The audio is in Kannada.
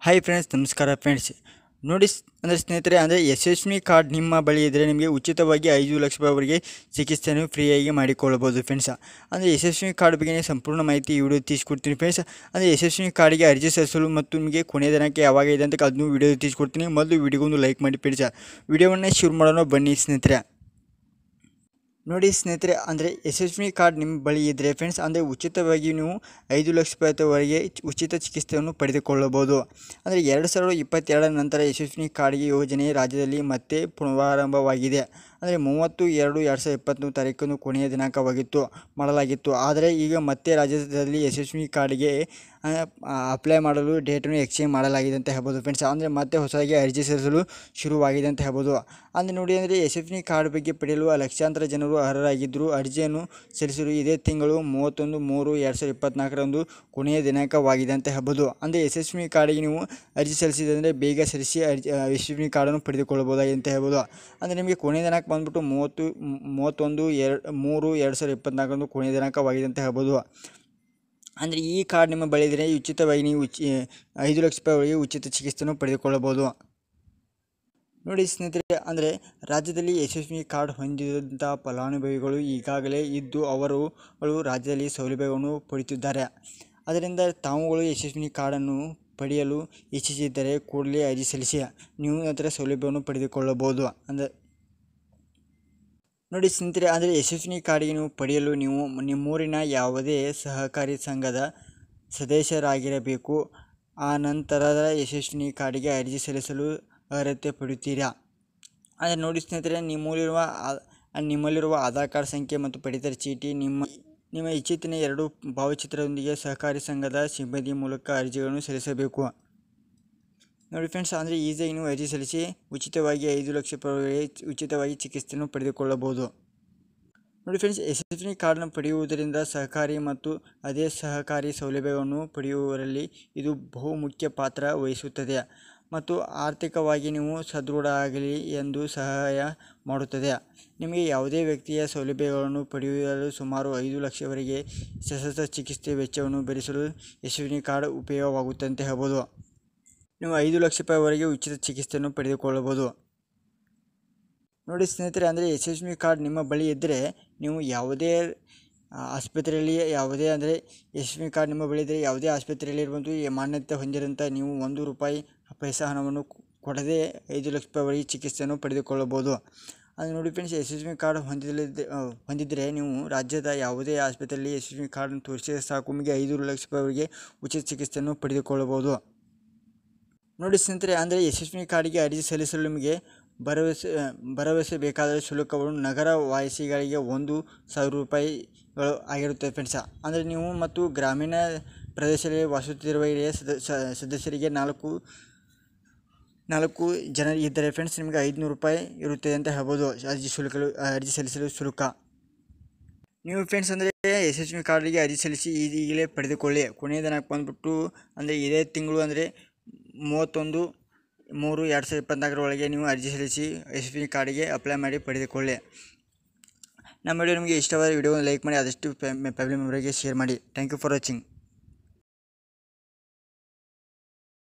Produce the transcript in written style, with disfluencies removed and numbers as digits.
ಹಾಯ್ ಫ್ರೆಂಡ್ಸ್, ನಮಸ್ಕಾರ ಫ್ರೆಂಡ್ಸ್. ನೋಡಿ ಅಂದರೆ ಸ್ನೇಹಿತರೆ, ಅಂದರೆ ಯಶಸ್ವಿನಿ ಕಾರ್ಡ್ ನಿಮ್ಮ ಬಳಿ ಇದ್ದರೆ ನಿಮಗೆ ಉಚಿತವಾಗಿ 5 ಲಕ್ಷ ರೂಪಾಯಿವರೆಗೆ ಚಿಕಿತ್ಸೆಯನ್ನು ಫ್ರೀಯಾಗಿ ಮಾಡಿಕೊಳ್ಳಬಹುದು ಫ್ರೆಂಡ್ಸ್. ಅಂದರೆ ಯಶಸ್ವಿನಿ ಕಾರ್ಡ್ ಬಗ್ಗೆ ಸಂಪೂರ್ಣ ಮಾಹಿತಿ ಈ ವಿಡಿಯೋ ತಿಳಿಸ್ಕೊಡ್ತೀನಿ ಫ್ರೆಂಡ್ಸ್. ಅಂದರೆ ಯಶಸ್ವಿನಿ ಕಾರ್ಡಿಗೆ ಅರ್ಜಿ ಸಲ್ಲಿಸಲು ಮತ್ತು ನಿಮಗೆ ಕೊನೆಯ ದಿನಾಂಕ ಯಾವಾಗ ಇದೆ ಅಂತ ಅದನ್ನು ವಿಡಿಯೋ ತಿಳಿಸ್ಕೊಡ್ತೀನಿ. ಮೊದಲು ವಿಡಿಯೋಗೊಂದು ಲೈಕ್ ಮಾಡಿ ಫ್ರೆಂಡ್ಸ್. ವಿಡಿಯೋವನ್ನು ಶುರು ಮಾಡೋಣ ಬನ್ನಿ ಸ್ನೇಹಿತರೆ. ನೋಡಿ ಸ್ನೇಹಿತರೆ, ಅಂದರೆ ಯಶಸ್ವಿನಿ ಕಾರ್ಡ್ ನಿಮ್ಮ ಬಳಿ ಇದ್ದರೆ ಫ್ರೆಂಡ್ಸ್, ಅಂದರೆ ಉಚಿತವಾಗಿ ನೀವು 5 ಲಕ್ಷ ರೂಪಾಯಿವರೆಗೆ ಉಚಿತ ಚಿಕಿತ್ಸೆಯನ್ನು ಪಡೆದುಕೊಳ್ಳಬಹುದು. ಅಂದರೆ 2022 ನಂತರ ಯಶಸ್ವಿನಿ ಕಾರ್ಡ್ಗೆ ಯೋಜನೆ ರಾಜ್ಯದಲ್ಲಿ ಮತ್ತೆ ಪುನರಾರಂಭವಾಗಿದೆ. ಅಂದರೆ 30/2/2023 ತಾರೀಕನ್ನು ಕೊನೆಯ ದಿನಾಂಕವಾಗಿತ್ತು ಮಾಡಲಾಗಿತ್ತು. ಆದರೆ ಈಗ ಮತ್ತೆ ರಾಜ್ಯದಲ್ಲಿ ಯಶಸ್ವಿನಿ ಕಾರ್ಡ್ಗೆ ಅಪ್ಲೈ ಮಾಡಲು ಡೇಟನ್ನು ಎಕ್ಸ್ಚೇಂಜ್ ಮಾಡಲಾಗಿದೆ ಅಂತ ಹೇಳ್ಬೋದು ಫ್ರೆಂಡ್ಸ್. ಅಂದರೆ ಮತ್ತೆ ಹೊಸದಾಗಿ ಅರ್ಜಿ ಸಲ್ಲಿಸಲು ಶುರುವಾಗಿದೆ ಅಂತ ಹೇಳ್ಬೋದು. ಅಂದರೆ ನೋಡಿ, ಅಂದರೆ ಯಶಸ್ವಿನಿ ಕಾರ್ಡ್ ಬಗ್ಗೆ ಪಡೆಯಲು ಲಕ್ಷಾಂತರ ಜನರು ಅರ್ಹರಾಗಿದ್ದರು. ಅರ್ಜಿಯನ್ನು ಸಲ್ಲಿಸಲು ಇದೇ ತಿಂಗಳು 31/3/2024 ಕೊನೆಯ ದಿನಾಂಕವಾಗಿದೆ ಅಂತ ಹೇಳ್ಬೋದು. ಅಂದರೆ ಯಶಸ್ವಿನಿ ಕಾರ್ಡ್ಗೆ ನೀವು ಅರ್ಜಿ ಸಲ್ಲಿಸಿದರೆ ಬೇಗ ಸಲ್ಲಿಸಿ ಯಶಸ್ವಿನಿ ಕಾರ್ಡನ್ನು ಪಡೆದುಕೊಳ್ಳಬಹುದಾಗಿದೆ ಅಂತ ಹೇಳ್ಬೋದು. ಅಂದರೆ ನಿಮಗೆ ಕೊನೆಯ ದಿನಾಂಕ ಬಂದ್ಬಿಟ್ಟು 31/3/2024 ಕೊನೆಯ ದಿನಾಂಕವಾಗಿದೆ ಅಂತ ಹೇಳ್ಬೋದು. ಅಂದರೆ ಈ ಕಾರ್ಡ್ ನಿಮ್ಮ ಬಳಿ ಇದ್ದರೆ ಉಚಿತವಾಗಿ ನೀವು 5 ಲಕ್ಷ ರೂಪಾಯಿವರೆಗೆ ಉಚಿತ ಚಿಕಿತ್ಸೆಯನ್ನು ಪಡೆದುಕೊಳ್ಳಬಹುದು. ನೋಡಿ ಸ್ನೇಹಿತರೆ, ಅಂದರೆ ರಾಜ್ಯದಲ್ಲಿ ಯಶಸ್ವಿನಿ ಕಾರ್ಡ್ ಹೊಂದಿದಂಥ ಫಲಾನುಭವಿಗಳು ಈಗಾಗಲೇ ಇದ್ದು ಅವರುಗಳು ರಾಜ್ಯದಲ್ಲಿ ಸೌಲಭ್ಯವನ್ನು ಪಡೆಯುತ್ತಿದ್ದಾರೆ. ಅದರಿಂದ ತಾವುಗಳು ಯಶಸ್ವಿನಿ ಕಾರ್ಡನ್ನು ಪಡೆಯಲು ಇಚ್ಛಿಸಿದ್ದರೆ ಕೂಡಲೇ ಅರ್ಜಿ ಸಲ್ಲಿಸಿ ನೀವು ನಂತರ ಸೌಲಭ್ಯವನ್ನು ಪಡೆದುಕೊಳ್ಳಬಹುದು. ನೋಡಿ ಸ್ನೇಹಿತರೆ, ಅಂದರೆ ಯಶಸ್ವಿನಿ ಕಾರ್ಡಿಗೆ ನೀವು ಪಡೆಯಲು ನೀವು ನಿಮ್ಮೂರಿನ ಯಾವುದೇ ಸಹಕಾರಿ ಸಂಘದ ಸದಸ್ಯರಾಗಿರಬೇಕು. ಆ ನಂತರದ ಯಶಸ್ವಿನಿ ಕಾರ್ಡಿಗೆ ಅರ್ಜಿ ಸಲ್ಲಿಸಲು ಅರ್ಹತೆ ಪಡೆಯುತ್ತೀರಾ. ಅಂದರೆ ನೋಡಿ ಸ್ನೇಹಿತರೆ, ನಿಮ್ಮಲ್ಲಿರುವ ಆಧಾರ್ ಕಾರ್ಡ್ ಸಂಖ್ಯೆ ಮತ್ತು ಪಡಿತರ ಚೀಟಿ, ನಿಮ್ಮ ಇಚ್ಛಿತಿನ 2 ಭಾವಚಿತ್ರದೊಂದಿಗೆ ಸಹಕಾರಿ ಸಂಘದ ಸಿಬ್ಬಂದಿ ಮೂಲಕ ಅರ್ಜಿಗಳನ್ನು ಸಲ್ಲಿಸಬೇಕು. ನೋಡಿ ಫ್ರೆಂಡ್ಸ್, ಅಂದರೆ ಈಸಿಯಾಗಿ ನೀವು ಅರ್ಜಿ ಸಲ್ಲಿಸಿ ಉಚಿತವಾಗಿ 5 ಲಕ್ಷ ರೂಪಾಯಿವರೆಗೆ ಉಚಿತವಾಗಿ ಚಿಕಿತ್ಸೆಯನ್ನು ಪಡೆದುಕೊಳ್ಳಬಹುದು. ನೋಡಿ ಫ್ರೆಂಡ್ಸ್, ಯಶಸ್ವಿನಿ ಕಾರ್ಡ್ನ ಪಡೆಯುವುದರಿಂದ ಸಹಕಾರಿ ಮತ್ತು ಅದೇ ಸಹಕಾರಿ ಸೌಲಭ್ಯವನ್ನು ಪಡೆಯುವಲ್ಲಿ ಇದು ಬಹುಮುಖ್ಯ ಪಾತ್ರ ವಹಿಸುತ್ತದೆ ಮತ್ತು ಆರ್ಥಿಕವಾಗಿ ನೀವು ಸದೃಢ ಆಗಲಿ ಎಂದು ಸಹಾಯ ಮಾಡುತ್ತದೆ. ನಿಮಗೆ ಯಾವುದೇ ವ್ಯಕ್ತಿಯ ಸೌಲಭ್ಯಗಳನ್ನು ಪಡೆಯಲು ಸುಮಾರು 5 ಲಕ್ಷವರೆಗೆ ಶಸ್ತ್ರಚಿಕಿತ್ಸೆ ವೆಚ್ಚವನ್ನು ಭರಿಸಲು ಯಶಸ್ವಿನಿ ಕಾರ್ಡ್ ಉಪಯೋಗವಾಗುತ್ತೆ ಅಂತ ಹೇಳ್ಬೋದು. ನೀವು 5 ಲಕ್ಷ ರೂಪಾಯಿವರೆಗೆ ಉಚಿತ ಚಿಕಿತ್ಸೆಯನ್ನು ಪಡೆದುಕೊಳ್ಳಬಹುದು. ನೋಡಿ ಸ್ನೇಹಿತರೆ, ಅಂದರೆ ಯಶಸ್ವಿನಿ ಕಾರ್ಡ್ ನಿಮ್ಮ ಬಳಿ ಇದ್ದರೆ ನೀವು ಯಾವುದೇ ಆಸ್ಪತ್ರೆಯಲ್ಲಿ ಅಂದರೆ ಯಶಸ್ವಿನಿ ಕಾರ್ಡ್ ನಿಮ್ಮ ಬಳಿ ಇದ್ದರೆ ಯಾವುದೇ ಆಸ್ಪತ್ರೆಯಲ್ಲಿ ಇರುವಂಥ ಮಾನ್ಯತೆ ಹೊಂದಿರೋಂಥ ನೀವು ₹1 ಪೈಸಾ ಹಣವನ್ನು ಕೊಡದೆ 5 ಲಕ್ಷ ರೂಪಾಯಿವರೆಗೆ ಚಿಕಿತ್ಸೆಯನ್ನು ಪಡೆದುಕೊಳ್ಳಬಹುದು. ಅದು ನೋಡಿ ಫ್ರೆಂಡ್ಸ್, ಯಶಸ್ವಿನಿ ಕಾರ್ಡ್ ಹೊಂದಿದ್ದರೆ ನೀವು ರಾಜ್ಯದ ಯಾವುದೇ ಆಸ್ಪತ್ರೆಯಲ್ಲಿ ಯಶಸ್ವಿನಿ ಕಾರ್ಡನ್ನು ತೋರಿಸಿದರೆ ಸಾಕು, ನಿಮಗೆ 5 ಲಕ್ಷ ರೂಪಾಯಿವರೆಗೆ ಉಚಿತ ಚಿಕಿತ್ಸೆಯನ್ನು ಪಡೆದುಕೊಳ್ಳಬಹುದು. ನೋಡಿ ಸ್ನೇಹಿತರೆ, ಅಂದರೆ ಯಶಸ್ವಿನಿ ಕಾರ್ಡಿಗೆ ಅರ್ಜಿ ಸಲ್ಲಿಸಲು ನಿಮಗೆ ಭರವಸೆಬೇಕಾದ ಶುಲ್ಕವನ್ನು ನಗರ ವಾಸಿಗಳಿಗೆ ₹1,000 ಆಗಿರುತ್ತದೆ ಫ್ರೆಂಡ್ಸ್. ಅಂದರೆ ನೀವು ಮತ್ತು ಗ್ರಾಮೀಣ ಪ್ರದೇಶದಲ್ಲಿ ವಾಸಿಸುತ್ತಿರುವ ಹಿರಿಯ ಸದಸ್ಯರಿಗೆ 4 ಜನ ಇದ್ದರೆ ಫ್ರೆಂಡ್ಸ್ ನಿಮಗೆ ₹500 ಇರುತ್ತದೆ ಅಂತ ಹೇಳ್ಬೋದು ಅರ್ಜಿ ಸಲ್ಲಿಸಲು ಶುಲ್ಕ. ನೀವು ಫ್ರೆಂಡ್ಸ್, ಅಂದರೆ ಯಶಸ್ವಿನಿ ಕಾರ್ಡಿಗೆ ಅರ್ಜಿ ಸಲ್ಲಿಸಿ ಈಗಲೇ ಪಡೆದುಕೊಳ್ಳಿ. ಕೊನೆಯ ದಿನಾಂಕ ಬಂದುಬಿಟ್ಟು ಅಂದರೆ ಇದೇ ತಿಂಗಳು ಅಂದರೆ 31/3/2024 ಒಳಗೆ ನೀವು ಅರ್ಜಿ ಸಲ್ಲಿಸಿ ಯಶಸ್ವಿನಿ ಕಾರ್ಡಿಗೆ ಅಪ್ಲೈ ಮಾಡಿ ಪಡೆದುಕೊಳ್ಳಿ. ನಮ್ಮ ವಿಡಿಯೋ ನಿಮಗೆ ಇಷ್ಟವಾದ ವಿಡಿಯೋವನ್ನು ಲೈಕ್ ಮಾಡಿ, ಆದಷ್ಟು ಫ್ಯಾಮಿಲಿ ಮೆಂಬರ್ಗೆ ಶೇರ್ ಮಾಡಿ. Thank you for watching.